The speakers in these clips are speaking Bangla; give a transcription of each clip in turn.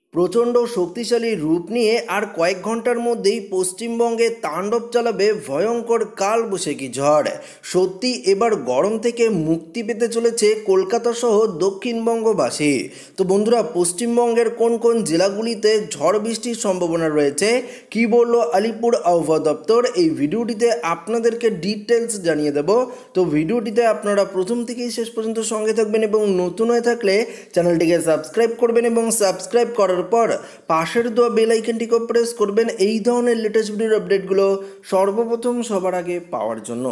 প্রচণ্ড শক্তিশালী রূপ নিয়ে আর কয়েক ঘন্টার মধ্যেই পশ্চিমবঙ্গে তাণ্ডব চালাবে ভয়ঙ্কর কালবৈশাখী ঝড়। সত্যি এবার গরম থেকে মুক্তি পেতে চলেছে কলকাতা সহ দক্ষিণবঙ্গবাসী। তো বন্ধুরা, পশ্চিমবঙ্গের কোন কোন জেলাগুলিতে ঝড় বৃষ্টির সম্ভাবনা রয়েছে, কি বলল আলিপুর আবহাওয়া দপ্তর, এই ভিডিওটিতে আপনাদেরকে ডিটেলস জানিয়ে দেব। তো ভিডিওটিতে আপনারা প্রথম থেকেই শেষ পর্যন্ত সঙ্গে থাকবেন এবং নতুন হয়ে থাকলে চ্যানেলটিকে সাবস্ক্রাইব করবেন এবং সাবস্ক্রাইব করার পর পাশের দেওয়া বেল আইকনটিকে প্রেস করবেন এই ধরনের লেটেস্ট ভিডিওর আপডেটগুলো সর্বপ্রথম সবার আগে পাওয়ার জন্য।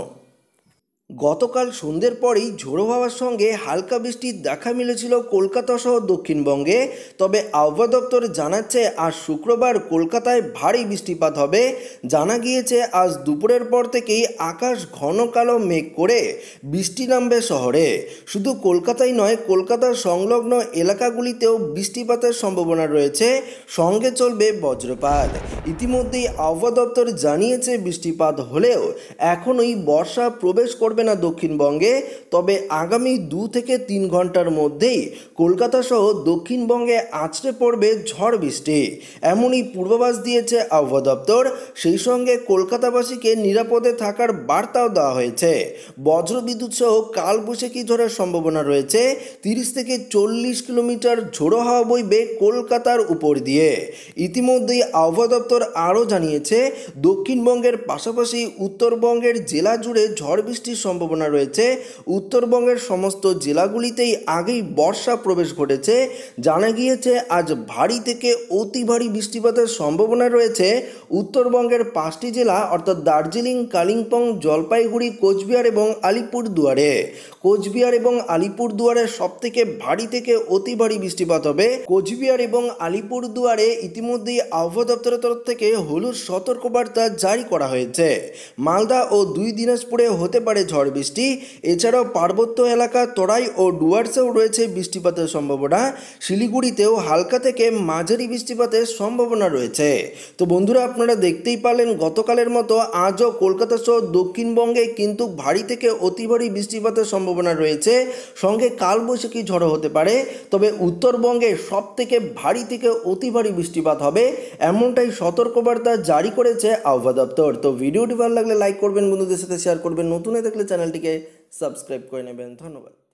গতকাল সন্ধ্যের পরেই ঝোড়ো হাওয়ার সঙ্গে হালকা বৃষ্টির দেখা মিলেছিল কলকাতা সহ দক্ষিণবঙ্গে। তবে আবহাওয়া দপ্তর জানাচ্ছে আজ শুক্রবার কলকাতায় ভারী বৃষ্টিপাত হবে। জানা গিয়েছে আজ দুপুরের পর থেকেই আকাশ ঘন কালো মেঘ করে বৃষ্টি নামবে শহরে। শুধু কলকাতায় নয়, কলকাতার সংলগ্ন এলাকাগুলিতেও বৃষ্টিপাতের সম্ভাবনা রয়েছে, সঙ্গে চলবে বজ্রপাত। ইতিমধ্যেই আবহাওয়া দপ্তর জানিয়েছে বৃষ্টিপাত হলেও এখনই বর্ষা প্রবেশ করবে না দক্ষিণবঙ্গে। তবে আগামী 2 থেকে 3 ঘন্টার মধ্যেই কলকাতা সহ দক্ষিণবঙ্গে আছড়ে পড়বে ঝড় বৃষ্টি, এমনই পূর্বাভাস দিয়েছে আবহাওয়া দপ্তর। সেই সঙ্গে কলকাতাবাসীকে নিরাপদে থাকার বার্তাও দেওয়া হয়েছে। বজ্রবিদ্যুৎ সহ কালবৈশাখী ঝড়ের সম্ভাবনা রয়েছে। 30 থেকে 40 কিলোমিটার ঝোড়ো হাওয়া বইবে কলকাতার উপর দিয়ে। ইতিমধ্যেই আবহাওয়া দপ্তর আরও জানিয়েছে দক্ষিণবঙ্গের পাশাপাশি উত্তরবঙ্গের জেলা জুড়ে ঝড় বৃষ্টির সম্ভাবনা রয়েছে। উত্তরবঙ্গের সমস্ত জেলাগুলিতেই আগেই বর্ষা প্রবেশ ঘটেছে। জানা গিয়েছে আজ ভারী থেকে অতি ভারী বৃষ্টিপাতের সম্ভাবনা রয়েছে উত্তরবঙ্গের 5টি জেলা অর্থাৎ দার্জিলিং, কালিম্পং, জলপাইগুড়ি, কোচবিহার এবং আলিপুরদুয়ারে। কোচবিহার এবং আলিপুরদুয়ারে সবথেকে ভারী থেকে অতি ভারী বৃষ্টিপাত হবে। কোচবিহার এবং আলিপুরদুয়ারে ইতিমধ্যেই আবহাওয়া দপ্তরের তরফ থেকে হলুদ সতর্কবার্তা জারি করা হয়েছে। মালদা ও 2 দিনাজপুরে হতে পারে ঝড় বৃষ্টি। এছাড়াও পার্বত্য এলাকা তরাই ও ডুয়ার্সেও রয়েছে বৃষ্টিপাতের সম্ভাবনা। শিলিগুড়িতেও হালকা থেকে মাঝারি বৃষ্টিপাতের সম্ভাবনা রয়েছে। তো বন্ধুরা, আপনারা দেখতেই পারলেন গতকালের মতো আজও কলকাতা সহ দক্ষিণবঙ্গে কিন্তু ভারী থেকে অতি ভারী বৃষ্টিপাতের সম্ভাবনা রয়েছে, সঙ্গে কালবৈশাখী ঝড়ও হতে পারে। তবে উত্তরবঙ্গে সব থেকে ভারী থেকে অতি ভারী বৃষ্টিপাত হবে, এমনটাই সতর্কবার্তা জারি করেছে আবহাওয়া দপ্তর। তো ভিডিওটি ভালো লাগলে লাইক করবেন, বন্ধুদের সাথে শেয়ার করবেন, নতুন হয়ে থাকলে চ্যানেলটিকে সাবস্ক্রাইব করে নেবেন। ধন্যবাদ।